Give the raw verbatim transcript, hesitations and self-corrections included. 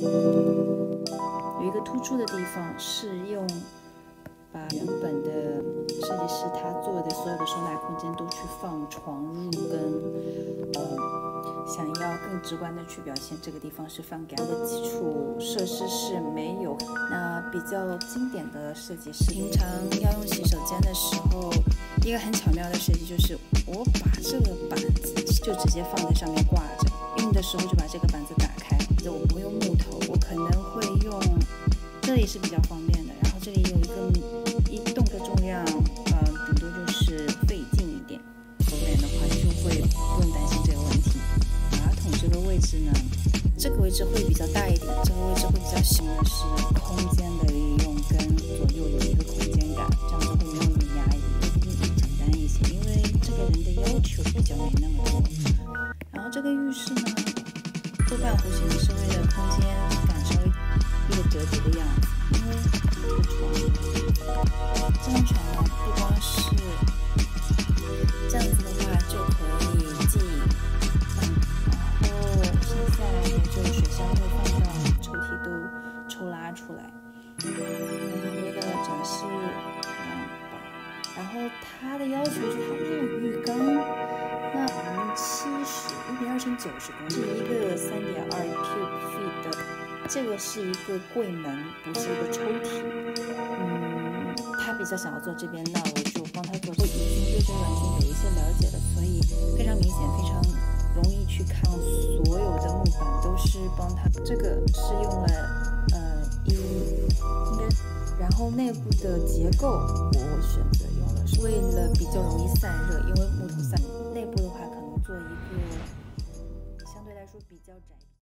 有一个突出的地方是用把原本的设计师他做的所有的收纳空间都去放床褥跟呃。想要更直观的去表现这个地方是放给的基础设施是没有。那比较经典的设计是，平常要用洗手间的时候，一个很巧妙的设计就是我把这个板子就直接放在上面挂着，用的时候就把这个板子打开。我不用木头，我可能会用，这里是比较方便的。然后这里有一个一动的重量，呃，顶多就是费劲一点，不然的话就会不用担心这个问题。这个位置呢，这个位置会比较大一点，这个位置会比较小的是空间的利用跟左右有一个空间感，这样子会没有那么压抑，会更简单一些，因为这个人的要求比较没那么多。然后这个浴室呢，做半弧形是为了空间感稍微一个折叠的样子，因为这个床，这张床呢不光是这样子的话就可以记忆。就水箱会放到抽屉都抽拉出来，然后为了展示嗯然后它的要求是它那个浴缸，那七十一比二乘九十公分，是一个三点二 cube feet 的，这个是一个柜门，不是一个抽屉。嗯，他比较想要做这边，那我就帮他做。我已经对这个软件有一些了解了，所以非常明显，非常容易去看，所有的木板都是帮他。这个是用了呃一应该，然后内部的结构我选择用了，是为了比较容易散热，因为木头散。内部的话可能做一个相对来说比较窄。